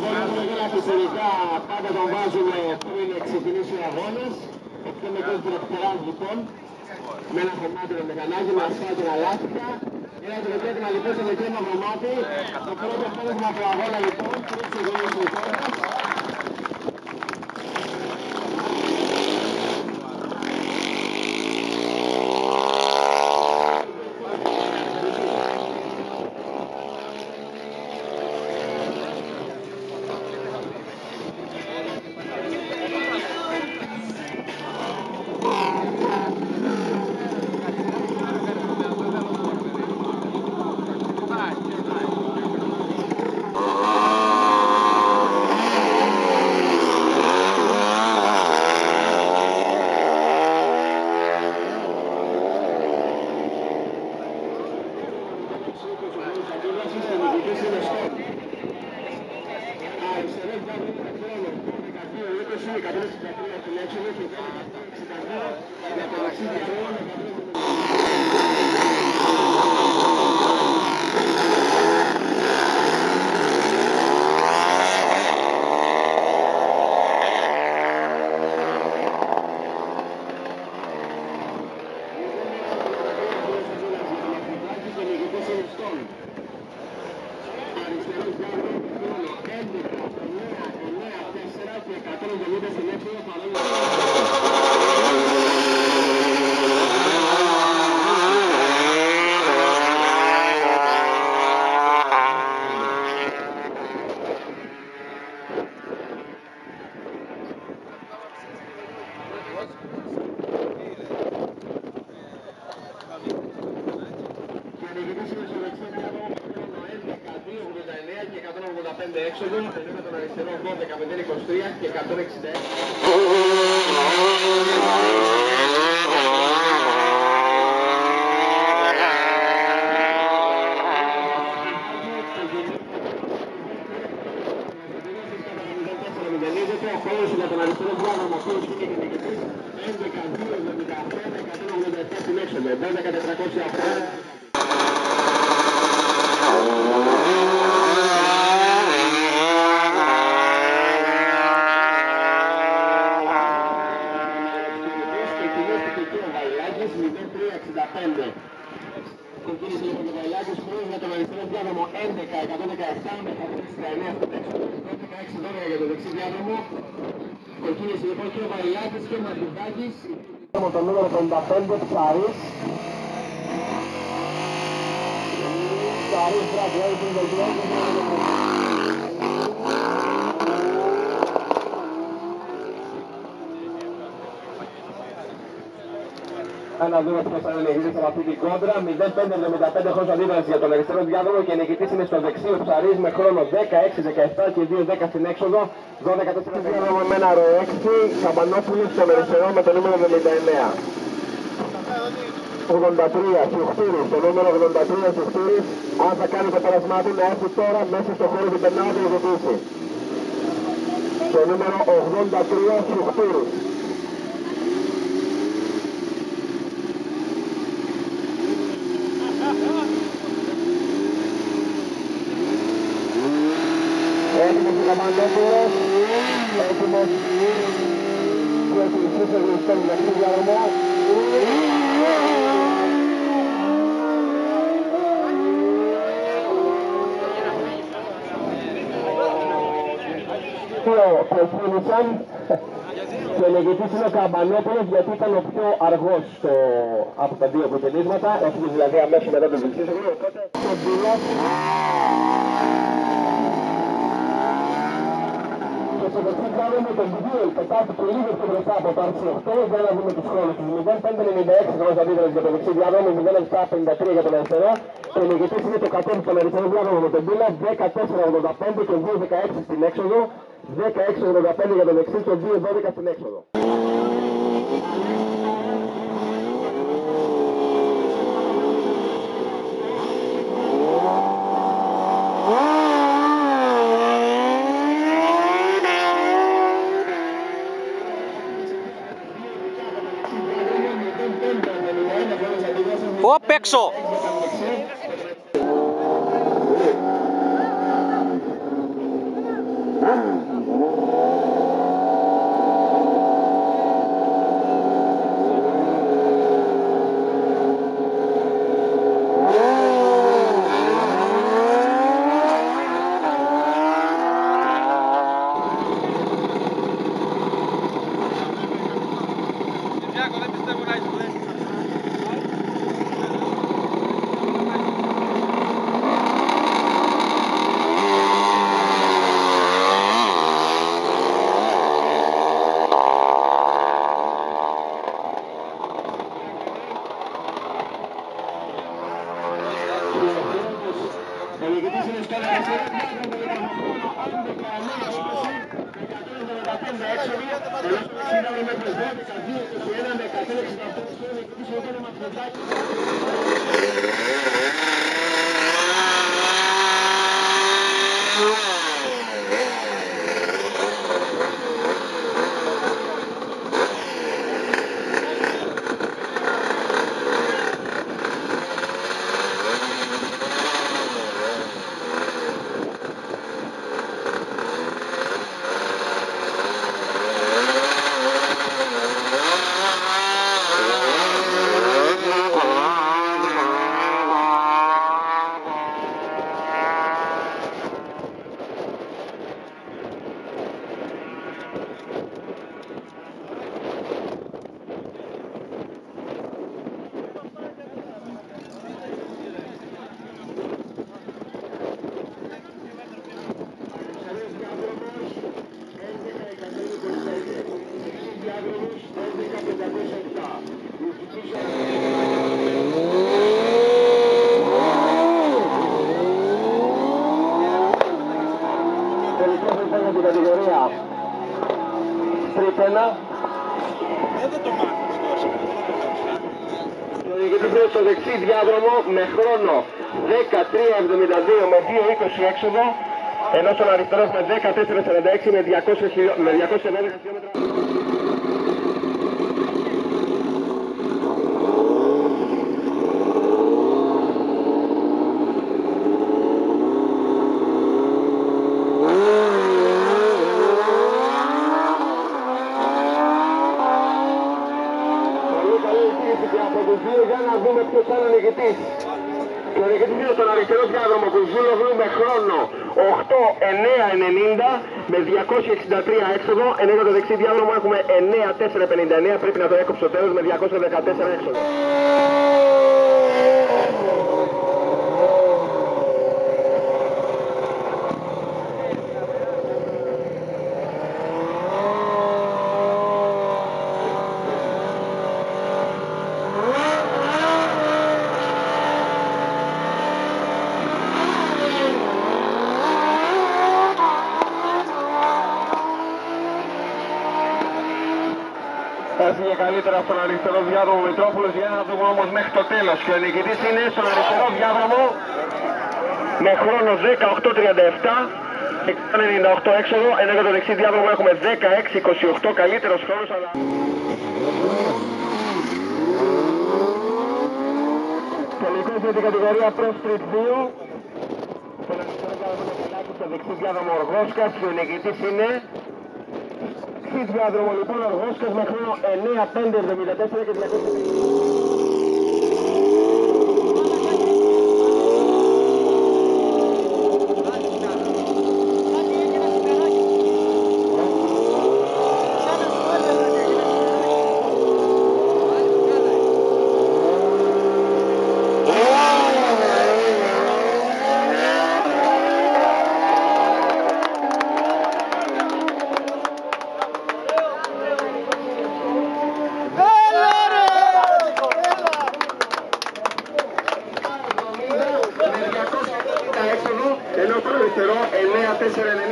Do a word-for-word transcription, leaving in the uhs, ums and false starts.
όλα φυσικά πάντα τον βάζουμε πριν ξεκινήσει ο αγώνας. Αυτό με τον τρακτοράζ λοιπόν, με ένα χωμάτινο μηχανάκι, με ασφάλτινα λάστιχα. Ένα τροχέτημα λοιπόν σε μικρό μαυρομάτι. Το πρώτο πέρασμα από αγώνα λοιπόν, πριν ξεκινήσει ο αγώνας. Έξοδο, με τον αριστερό δώδεκα, μηδέν είκοσι τρία και εκατόν εξήντα έξι. Ο χώρος για τον αριστερό διάδρομο, ο χώρος είναι γενικητής, έντεκα δύο εβδομήντα πέντε εκατόν ογδόντα επτά στην έξοδο, δώδεκα τετρακόσια οκτώ. Ξεκίνησε λοιπόν το Βαϊλάκης, χώρος για τον αριστερό διάδρομο έντεκα εκατόν δεκαεπτά με εκατόν εξήντα εννέα στο έξω, δεκαέξι δώδεκα για τον δεξί διάδρομο. Ξεκίνησε λοιπόν και ο Βαϊλάκης και ο Μαρτιντάκης. Το νούμερο πενήντα πέντε, Ψαρής. Ψαρής, μπράβο, έτσι είναι το διάδρομο. Να δούμε ποιος θα είναι νικητής από αυτή την κόντρα. μηδέν πέντε εβδομήντα πέντε χρόνο αντίδραση για τον αριστερό διάδρομο και νικητής είναι στο δεξί ο Ψαρής με χρόνο δεκαέξι δεκαεπτά και δύο δέκα στην έξοδο. δώδεκα τέσσερα διάδρομο με ένα ρο έξι, Καμπανόπουλος στον αριστερό με το νούμερο εβδομήντα εννέα. ογδόντα τρία Σιχτήρης, το νούμερο ογδόντα τρία Σιχτήρης, αν θα κάνει το πέρασμά του να έρθει τώρα μέσα στο χώρο του περνάω του οδηγήσει. Το νούμερο ογδόντα τρία Σιχτήρης. Έτοιμος ο Καμπανόπουλος, έτοιμος για την σύσσερη στον δεξί διάδρομο. Προφήνησαν και ο νικητής είναι ο Καμπανόπουλος γιατί ήταν ο πιο αργός στο, από τα δύο αποτελέσματα, έφυγε δηλαδή αμέσως μετά τον δεξίσογρο, οπότε στον πιλότ. Στο δεξί διάδρομο τον Μπιγκίλ πετάται και λίγο πιο μπροστά από το άρθρο οκτώ, για να δούμε τους χρόνους τους. μηδέν πέντε ενενήντα έξι χρόνος αντίδρασης για το δεξί διάδρομο, μηδέν επτά πενήντα τρία για τον αριστερό και ο νικητής είναι το κατέβει στον αριστερό διάδρομο με τον Μπίλα, δεκατέσσερα ογδόντα πέντε και δύο δεκαέξι στην έξοδο, δεκαέξι ογδόντα πέντε για τον δεξί και δύο δώδεκα στην έξοδο. Απ' έξω! έξοδο, ενώ το δεξιδιάδρομο έχουμε δώδεκα, δύο, είκοσι ένα, δεκατρία, εξήντα οκτώ, και ο νικητής είναι το Μαθιωτάκη. Στην κατηγορία Street ένα. Το νικητή στο δεξί διάδρομο με χρόνο δεκατρία εβδομήντα δύο με δύο είκοσι έξοδο, ενώ στον αριστερό με δεκατέσσερα σαράντα έξι με διακόσια δώδεκα χιλιόμετρα. Για να δούμε ποιος θα είναι ο νικητής. Και ο νικητής είναι στον αριστερό διάδρομο Κουζούλογλου με χρόνο οκτώ εννέα ενενήντα με διακόσια εξήντα τρία έξοδο, ενώ για το δεξί διάδρομο έχουμε εννέα τέσσερα πενήντα εννέα, πρέπει να το έκοψω τέλος, με διακόσια δεκατέσσερα έξοδο. Έφυγε καλύτερα στον αριστερό διάδρομο Μητρόπουλος, για να δούμε όμως μέχρι το τέλος. Και ο νικητής είναι στον αριστερό διάδρομο με χρόνο δεκαοκτώ τριάντα επτά, ενενήντα οκτώ έξοδο, ενώ για το δεξί διάδρομο έχουμε δεκαέξι είκοσι οκτώ, καλύτερος χρόνος, αλλά... Τελικός για την κατηγορία Pro Street δύο. Στον αριστερό διάδρομο Τελάκη, στο δεξί διάδρομο Οργόσκας, και ο νικητής είναι... Στη διάδρομο λοιπόν Οργόσκας με χρόνο εννέα πέντε εβδομήντα τέσσερα και διακόσια ενώ το αριστερό εννέα τέσσερα ενενήντα.